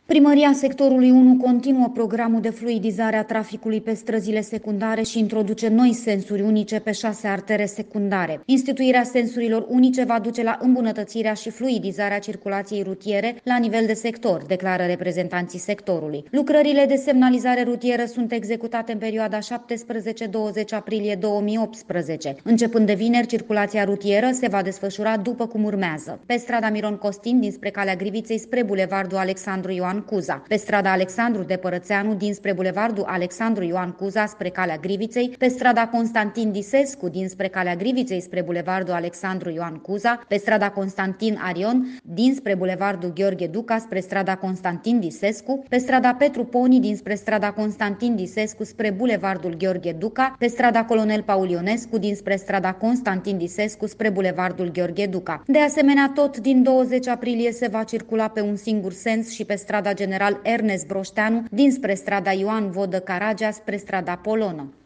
Primăria sectorului 1 continuă programul de fluidizare a traficului pe străzile secundare și introduce noi sensuri unice pe 6 artere secundare. Instituirea sensurilor unice va duce la îmbunătățirea și fluidizarea circulației rutiere la nivel de sector, declară reprezentanții sectorului. Lucrările de semnalizare rutieră sunt executate în perioada 17-20 aprilie 2018. Începând de vineri, circulația rutieră se va desfășura după cum urmează: pe strada Miron Costin dinspre Calea Griviței spre Bulevardul Alexandru Ioan Cuza, pe strada Alexandru Depărățeanu dinspre Bulevardul Alexandru Ioan Cuza spre Calea Griviței, pe strada Constantin Disescu dinspre Calea Griviței spre Bulevardul Alexandru Ioan Cuza, pe strada Constantin Arion dinspre Bulevardul Gheorghe Duca spre strada Constantin Disescu, pe strada Petru Poni dinspre strada Constantin Disescu spre Bulevardul Gheorghe Duca, pe strada Colonel Paul Ionescu dinspre strada Constantin Disescu spre Bulevardul Gheorghe Duca. De asemenea, tot din 20 aprilie se va circula pe un singur sens și pe strada General Ernest Broșteanu dinspre strada Ioan Vodă Caragea spre strada Polonă.